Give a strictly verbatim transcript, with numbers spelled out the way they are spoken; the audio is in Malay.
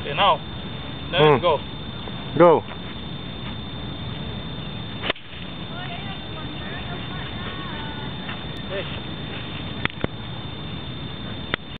Okay, now. Now Hmm. let's go. Go. Hey.